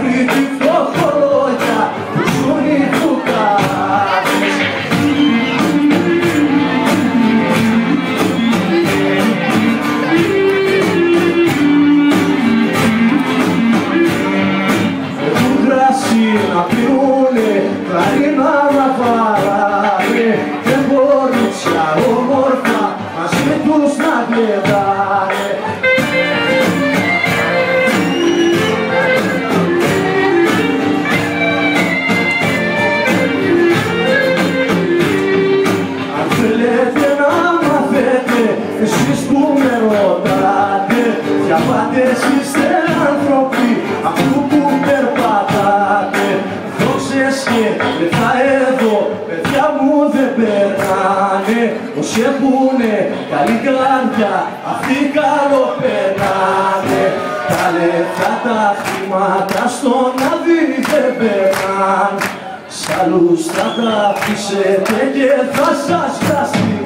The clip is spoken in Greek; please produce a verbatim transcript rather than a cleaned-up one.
Αφρική φτωχολόγια που ζουν οι φουκάρες. Έχουν κρασί να πιούνε, κλαρίνα να βαράνε και κορίτσια όμορφα μαζί τους να γλεντάνε. Αν θέλετε να μαθαίνετε, εσείς που με ρωτάτε, διαβάτε είστε άνθρωποι αυτού που περπατάτε. Δόξες και λεφτά εδώ, παιδιά μου δεν περνάνε. Όσοι έχουνε καλή καρδιά, αυτοί καλοπερνάνε. Τα λεφτά τα χρήματα στον άδει δεν περνάνε. Σ' άλλους θα τα πείσετε και θα σας βραστεί.